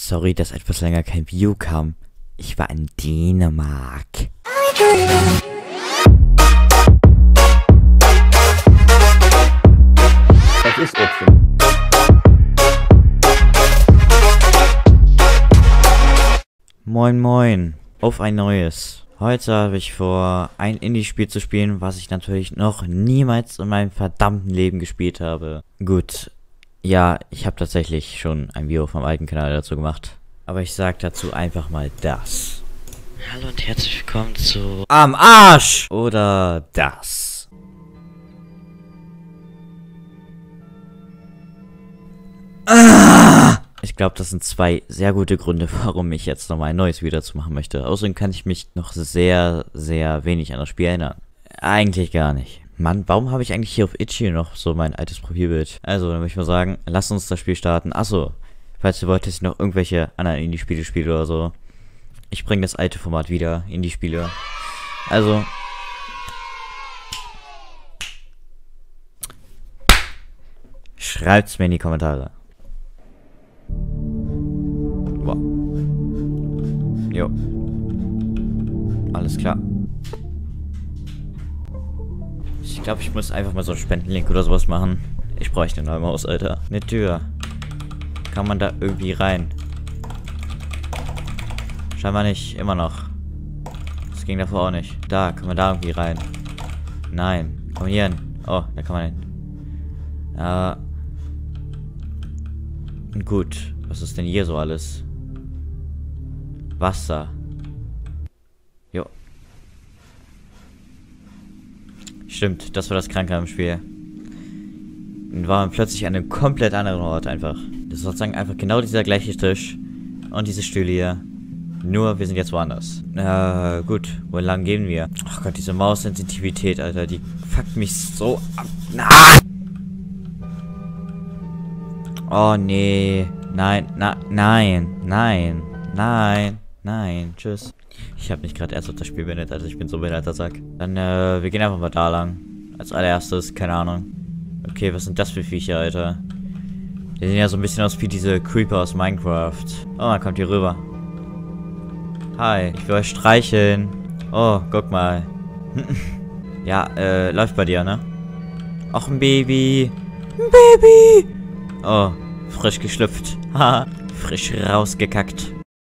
Sorry, dass etwas länger kein Video kam. Ich war in Dänemark. Das ist Äpfel. Moin moin, auf ein neues. Heute habe ich vor, ein Indie-Spiel zu spielen, was ich natürlich noch niemals in meinem verdammten Leben gespielt habe. Gut, ja, ich habe tatsächlich schon ein Video vom alten Kanal dazu gemacht. Aber ich sag dazu einfach mal das. Hallo und herzlich willkommen zu Am Arsch! Oder das. Ich glaube, das sind zwei sehr gute Gründe, warum ich jetzt nochmal ein neues Video dazu machen möchte. Außerdem kann ich mich noch sehr, sehr wenig an das Spiel erinnern. Eigentlich gar nicht. Mann, warum habe ich eigentlich hier auf Itch.io noch so mein altes Profilbild? Also, dann würde ich mal sagen, lasst uns das Spiel starten. Achso, falls ihr wollt, dass ich noch irgendwelche anderen Indie-Spiele spiele oder so. Ich bringe das alte Format wieder, Indie-Spiele. Also... schreibt's mir in die Kommentare. Wow. Jo. Alles klar. Ich glaube, ich muss einfach mal so einen Spendenlink oder sowas machen. Ich bräuchte eine neue Maus, Alter. Eine Tür. Kann man da irgendwie rein? Scheinbar nicht. Immer noch. Das ging davor auch nicht. Da. Kann man da irgendwie rein? Nein. Komm hier hin. Oh, da kann man hin. Ja. Gut. Was ist denn hier so alles? Wasser. Jo. Stimmt, das war das Kranke am Spiel. Dann war man plötzlich an einem komplett anderen Ort einfach. Das ist sozusagen einfach genau dieser gleiche Tisch. Und diese Stühle hier. Nur, wir sind jetzt woanders. Gut. Wo lang gehen wir? Ach Gott, diese Maussensitivität, Alter. Die fuckt mich so ab. Oh, nee. Nein, nein, tschüss. Ich habe nicht gerade erst auf das Spiel beendet, also ich bin so behinderter Sack. Dann, wir gehen einfach mal da lang. Als allererstes, keine Ahnung. Okay, was sind das für Viecher, Alter? Die sehen ja so ein bisschen aus wie diese Creeper aus Minecraft. Oh, man kommt hier rüber. Hi, ich will euch streicheln. Oh, guck mal. Ja, läuft bei dir, ne? Ach, ein Baby. Ein Baby! Oh, frisch geschlüpft. Haha, frisch rausgekackt.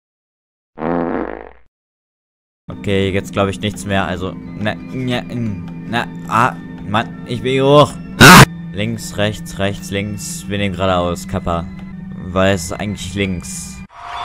Okay, jetzt glaube ich nichts mehr. Also, Mann, ich will hier hoch. Links, rechts, links. Wir nehmen geradeaus, Kappa. Weil es ist eigentlich links.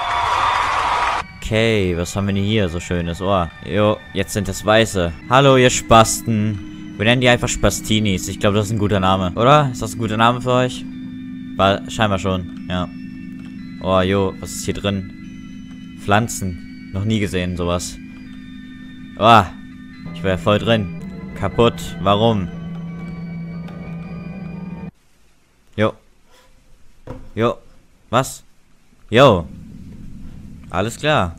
Okay, was haben wir denn hier so schönes? Oh, jo, jetzt sind es Weiße. Hallo, ihr Spasten. Wir nennen die einfach Spastinis. Ich glaube, das ist ein guter Name, oder? Ist das ein guter Name für euch? War scheinbar schon, ja. Oh, jo, was ist hier drin? Pflanzen. Noch nie gesehen, sowas. Oh, ich wäre voll drin. Kaputt. Warum? Jo. Jo. Was? Jo. Alles klar.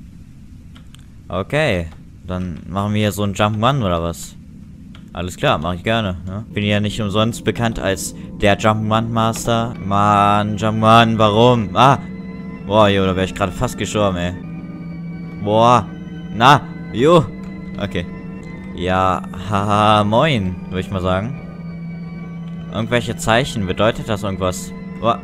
Okay. Dann machen wir hier so einen Jump'n'Run oder was? Alles klar, mache ich gerne. Ne? Bin ja nicht umsonst bekannt als der Jump'n'Run Master. Mann, Jump'n'Run, warum? Ah! Boah, jo, da wäre ich gerade fast gestorben, ey. Boah. Na, jo. Okay. Ja, haha, moin, würde ich mal sagen. Irgendwelche Zeichen, bedeutet das irgendwas? Boah.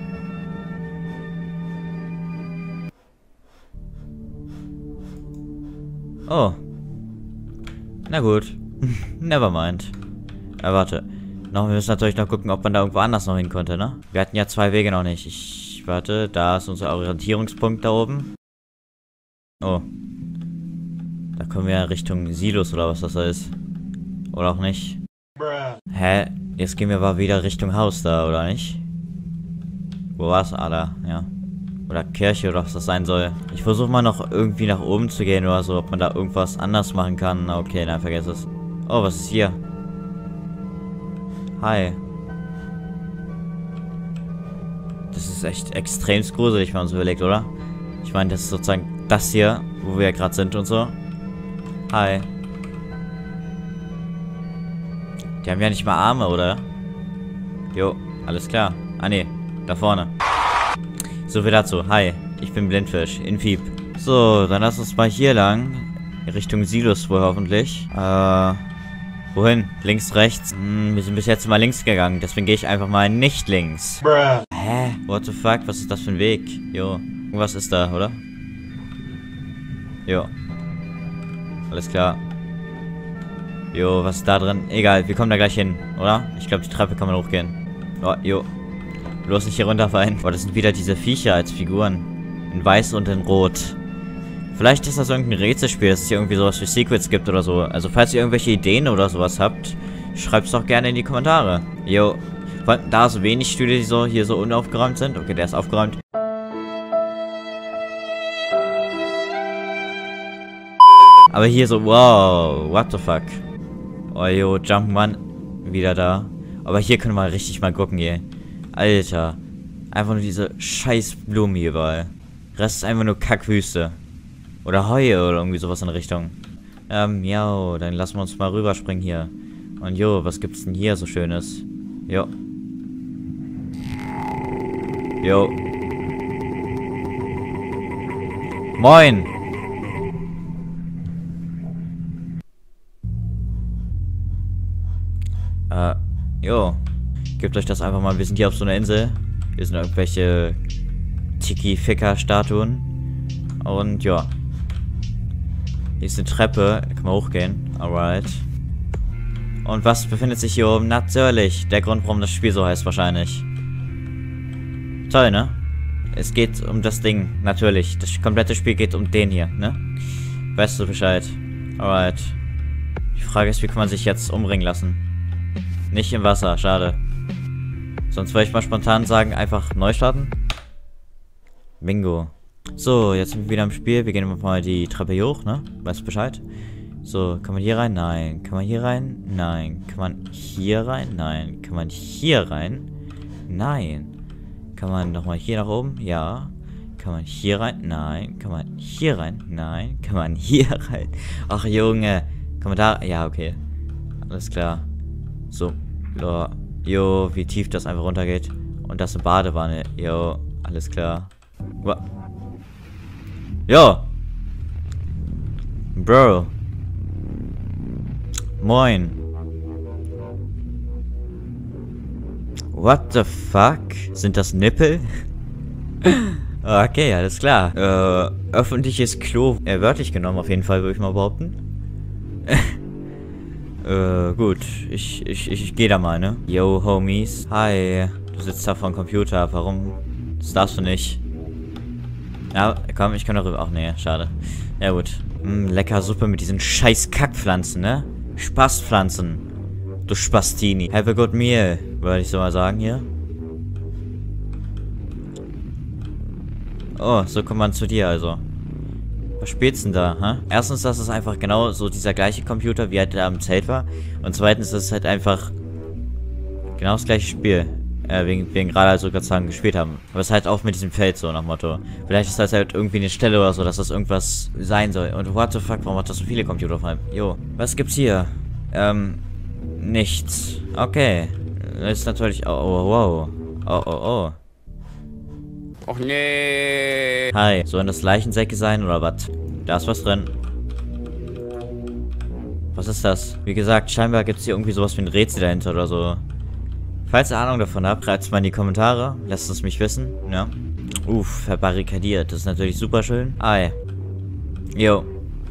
Oh. Na gut. Nevermind. Ja, warte. Wir müssen natürlich noch gucken, ob man da irgendwo anders noch hin konnte, ne? Wir hatten ja zwei Wege noch nicht. Warte, da ist unser Orientierungspunkt da oben. Oh. Da kommen wir Richtung Silos oder was das da ist. Oder auch nicht. Hä? Jetzt gehen wir aber wieder Richtung Haus da, oder nicht? Wo war's? Ah, da, ja. Oder Kirche oder was das sein soll. Ich versuche mal noch irgendwie nach oben zu gehen oder so, ob man da irgendwas anders machen kann. Okay, nein, vergiss es. Oh, was ist hier? Hi. Das ist echt extrem gruselig, wenn man so überlegt, oder? Ich meine, das ist sozusagen das hier, wo wir ja gerade sind und so. Hi. Die haben ja nicht mal Arme, oder? Jo, alles klar. Ah, nee. Da vorne. So viel dazu. Hi, ich bin Blindfisch, in Fieb. So, dann lass uns mal hier lang. Richtung Silos wohl hoffentlich. Wohin? Links, rechts? Wir sind bis jetzt mal links gegangen, deswegen gehe ich einfach mal nicht links. Hä? What the fuck? Was ist das für ein Weg? Jo, irgendwas ist da, oder? Jo. Alles klar. Jo, was ist da drin? Egal, wir kommen da gleich hin, oder? Ich glaube, die Treppe kann man hochgehen. Oh, jo. Bloß nicht hier runterfallen. Boah, das sind wieder diese Viecher als Figuren. In weiß und in rot. Vielleicht ist das irgendein Rätselspiel, dass es hier irgendwie sowas wie Secrets gibt oder so. Also falls ihr irgendwelche Ideen oder sowas habt, schreibt es doch gerne in die Kommentare. Jo. Vor allem da so wenig Stühle, die so hier so unaufgeräumt sind. Okay, der ist aufgeräumt. Aber hier so, wow, what the fuck. Oh jo, Jumpman, wieder da. Aber hier können wir richtig mal gucken, hier. Alter. Einfach nur diese scheiß Blumen hier überall. Rest ist einfach nur Kackwüste. Oder Heue oder irgendwie sowas in Richtung. Ja, dann lassen wir uns mal rüberspringen hier. Und jo, was gibt's denn hier so Schönes? Jo. Jo. Moin! Jo. Gebt euch das einfach mal. Wir sind hier auf so einer Insel. Hier sind irgendwelche Tiki-Ficker-Statuen. Und ja. Hier ist eine Treppe. Da kann man hochgehen. Alright. Und was befindet sich hier oben? Natürlich. Der Grund, warum das Spiel so heißt, wahrscheinlich. Toll, ne? Es geht um das Ding. Natürlich. Das komplette Spiel geht um den hier, ne? Weißt du Bescheid? Alright. Die Frage ist, wie kann man sich jetzt umbringen lassen? Nicht im Wasser, schade. Sonst würde ich mal spontan sagen, einfach neu starten. Bingo. So, jetzt sind wir wieder im Spiel. Wir gehen mal die Treppe hier hoch, ne? Weißt du Bescheid? So, kann man hier rein? Nein. Kann man hier rein? Nein. Kann man hier rein? Nein. Kann man hier rein? Nein. Kann man nochmal hier nach oben? Ja. Kann man hier rein? Nein. Kann man hier rein? Nein. Kann man hier rein? Ach, Junge. Kann man da? Ja, okay. Alles klar. So. Jo, wie tief das einfach runtergeht. Und das ist eine Badewanne. Jo, alles klar. Jo. Bro. Moin. What the fuck? Sind das Nippel? Okay, alles klar. Öffentliches Klo. Wörtlich genommen auf jeden Fall, würde ich mal behaupten. Gut. Ich gehe da mal, ne? Yo, Homies. Hi. Du sitzt da vor dem Computer. Warum? Das darfst du nicht. Ja, komm, ich kann darüber. Ach nee, schade. Ja gut. Lecker Suppe mit diesen scheiß Kackpflanzen, ne? Spaßpflanzen. Du Spastini. Have a good meal, würde ich so mal sagen hier. Oh, so kommt man zu dir also. Was spielst denn da, hä? Erstens, das ist einfach genau so dieser gleiche Computer, wie halt da im Zelt war. Und zweitens, das ist halt einfach genau das gleiche Spiel. Wegen gerade also gerade sagen, gespielt haben. Aber es ist halt auch mit diesem Feld so nach Motto. Vielleicht ist das halt irgendwie eine Stelle oder so, dass das irgendwas sein soll. Und what the fuck, warum hat das so viele Computer auf einem? Jo, was gibt's hier? Nichts. Okay. Das ist natürlich... Oh, wow. Oh. Och nee. Hi, sollen das Leichensäcke sein oder was? Da ist was drin. Was ist das? Wie gesagt, scheinbar gibt es hier irgendwie sowas wie ein Rätsel dahinter oder so. Falls ihr Ahnung davon habt, schreibt es mal in die Kommentare. Lasst es mich wissen, ja. Verbarrikadiert. Das ist natürlich super schön. Hi. Jo.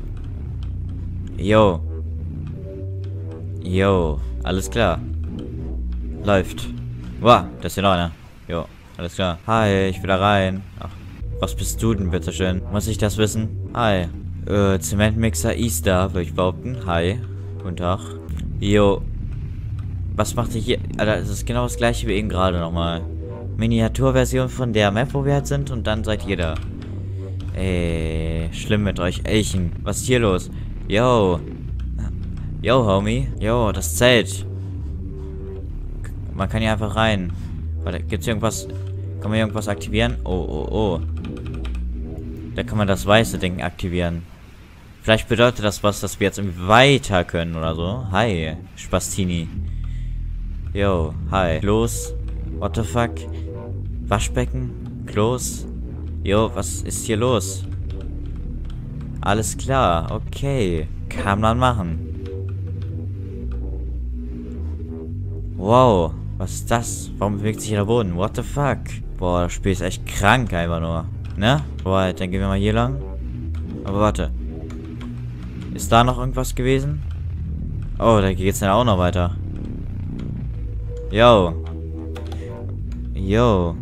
Alles klar. Läuft. Wow, das ist ja noch einer. Jo. Alles klar. Hi, ich will da rein. Ach, was bist du denn, bitteschön? Muss ich das wissen? Hi. Zementmixer Easter, würde ich behaupten. Hi. Guten Tag. Jo. Was macht ihr hier? Alter, das ist genau das gleiche wie eben gerade nochmal. Miniaturversion von der Map, wo wir halt sind, und dann seid ihr da. Schlimm mit euch Elchen. Was ist hier los? Yo, Homie. Yo, das Zelt. Man kann hier einfach rein. Warte, gibt's hier irgendwas? Kann man hier irgendwas aktivieren? Oh. Da kann man das weiße Ding aktivieren. Vielleicht bedeutet das was, dass wir jetzt irgendwie weiter können oder so. Hi, Spastini. Yo, hi. Klos. What the fuck? Waschbecken? Klos? Jo, was ist hier los? Alles klar, okay. Kann man machen. Wow, was ist das? Warum bewegt sich hier der Boden? What the fuck? Boah, das Spiel ist echt krank einfach nur. Ne? Boah, dann gehen wir mal hier lang. Aber warte. Ist da noch irgendwas gewesen? Oh, da geht's dann auch noch weiter. Yo. Yo.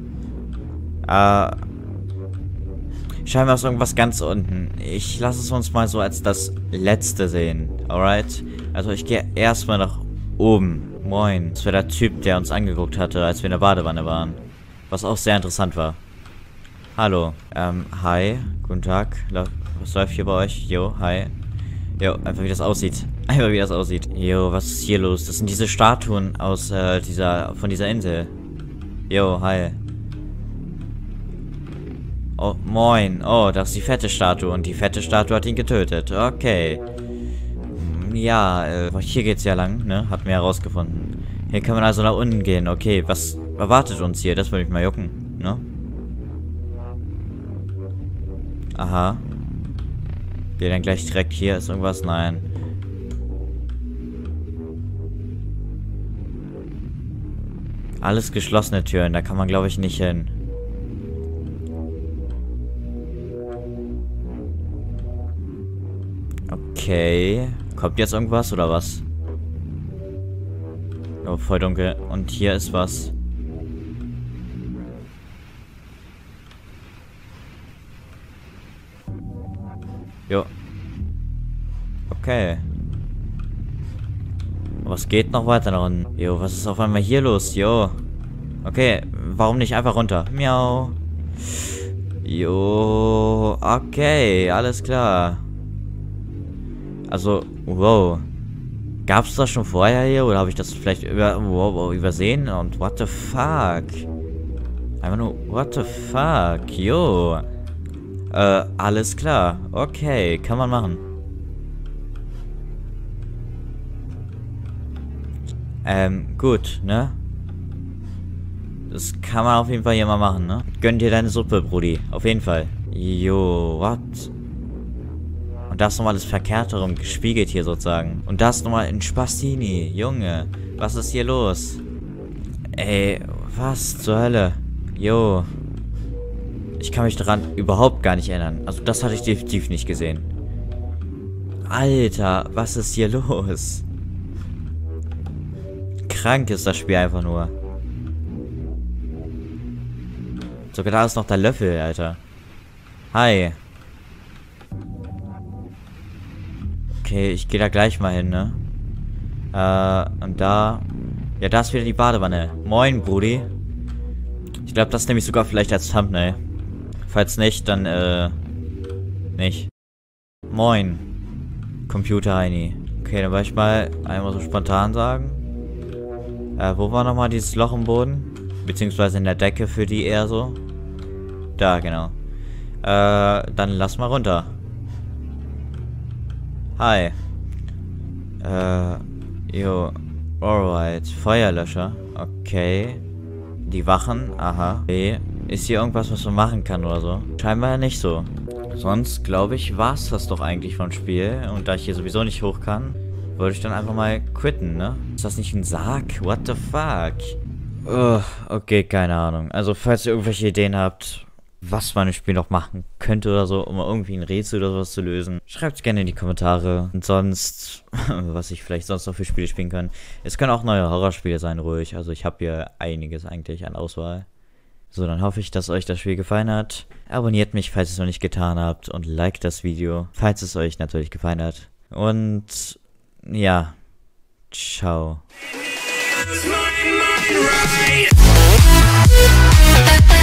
Scheinbar ist irgendwas ganz unten. Ich lasse es uns mal so als das letzte sehen. Alright? Also ich gehe erstmal nach oben. Moin. Das war der Typ, der uns angeguckt hatte, als wir in der Badewanne waren. Was auch sehr interessant war. Hallo. Hi. Guten Tag. Was läuft hier bei euch? Jo, hi. Jo, einfach wie das aussieht. Einfach wie das aussieht. Jo, was ist hier los? Das sind diese Statuen aus, von dieser Insel. Jo, hi. Oh, moin. Oh, das ist die fette Statue. Und die fette Statue hat ihn getötet. Okay. Ja, hier geht's ja lang, ne? Hatten wir herausgefunden. Hier kann man also nach unten gehen. Okay, was erwartet uns hier? Das würde ich mal jucken, ne? Aha. Geht dann gleich direkt hier. Ist irgendwas? Nein. Alles geschlossene Türen. Da kann man, glaube ich, nicht hin. Okay. Kommt jetzt irgendwas oder was? Oh, voll dunkel. Und hier ist was. Jo. Okay. Was geht noch weiter nach unten? Jo, was ist auf einmal hier los? Jo. Okay, warum nicht einfach runter? Miau. Jo. Okay, alles klar. Also, wow. Gab es das schon vorher hier? Oder habe ich das vielleicht übersehen? Und what the fuck? Einfach nur, what the fuck? Jo. Alles klar. Okay, kann man machen. Gut, ne? Das kann man auf jeden Fall hier mal machen, ne? Gönn dir deine Suppe, Brudi. Auf jeden Fall. Jo, what? Und das nochmal alles verkehrt herum gespiegelt hier sozusagen. Und das nochmal in Spastini. Junge, was ist hier los? Ey, was zur Hölle? Jo. Ich kann mich daran überhaupt gar nicht erinnern. Also das hatte ich definitiv nicht gesehen. Alter, was ist hier los? Krank ist das Spiel einfach nur. Sogar da ist noch der Löffel, Alter. Hi. Okay, ich gehe da gleich mal hin, ne? Und da... Ja, da ist wieder die Badewanne. Moin, Brudi. Ich glaube, das nehme ich sogar vielleicht als Thumbnail. Falls nicht, dann, nicht. Moin. Computer Heini. Okay, dann wollte ich mal einmal so spontan sagen. Wo war nochmal dieses Loch im Boden? Beziehungsweise in der Decke für die eher so. Da, genau. Dann lass mal runter. Hi. Jo. Alright. Feuerlöscher. Okay. Die Wachen. Aha. Okay. Ist hier irgendwas, was man machen kann oder so? Scheinbar nicht so. Sonst, glaube ich, war es das doch eigentlich vom Spiel. Und da ich hier sowieso nicht hoch kann, wollte ich dann einfach mal quitten, ne? Ist das nicht ein Sarg? What the fuck? Okay, keine Ahnung. Also, falls ihr irgendwelche Ideen habt, was man im Spiel noch machen könnte oder so, um irgendwie ein Rätsel oder sowas zu lösen, schreibt es gerne in die Kommentare. Und sonst, was ich vielleicht sonst noch für Spiele spielen kann. Es können auch neue Horrorspiele sein, ruhig. Also, ich habe hier einiges eigentlich an Auswahl. So, dann hoffe ich, dass euch das Spiel gefallen hat. Abonniert mich, falls ihr es noch nicht getan habt. Und liked das Video, falls es euch natürlich gefallen hat. Und ja, ciao.